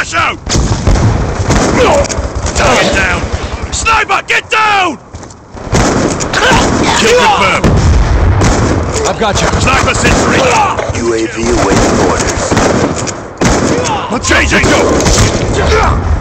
Watch out! Target down! Sniper, get down! Kill confirmed. I've got you. Sniper sentry! UAV awaiting orders. I'm changing! Go!